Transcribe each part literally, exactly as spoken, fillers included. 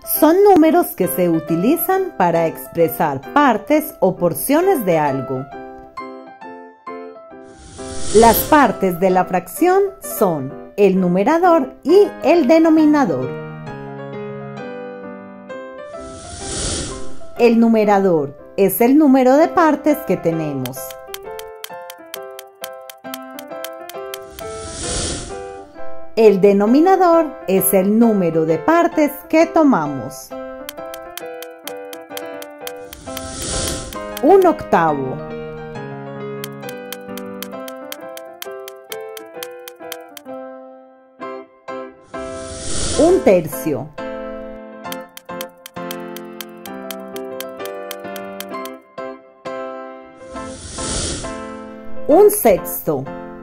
Son números que se utilizan para expresar partes o porciones de algo. Las partes de la fracción son el numerador y el denominador. El numerador es el número de partes que tenemos. El denominador es el número de partes que tomamos. Un octavo. Un tercio. Un sexto.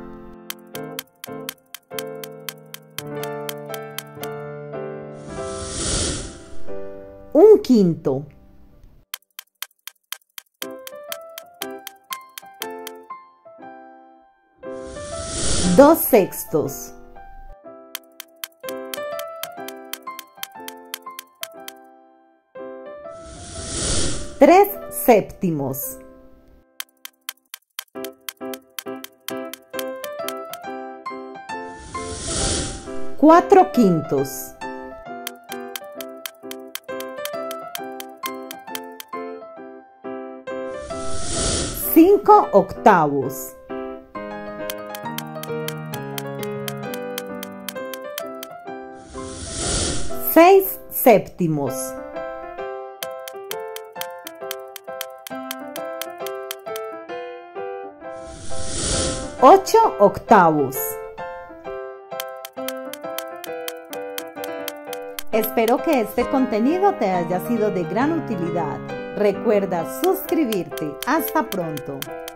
Un quinto. Dos sextos. Tres séptimos. Cuatro quintos. Cinco octavos. Seis séptimos. Ocho octavos. Espero que este contenido te haya sido de gran utilidad. Recuerda suscribirte. Hasta pronto.